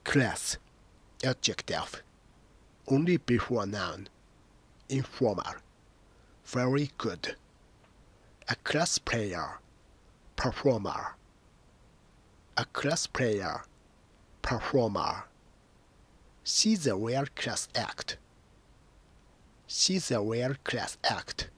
Class, adjective, only before noun, informal, very good. A class player, performer. A class player, performer. See the world class act. See the world class act.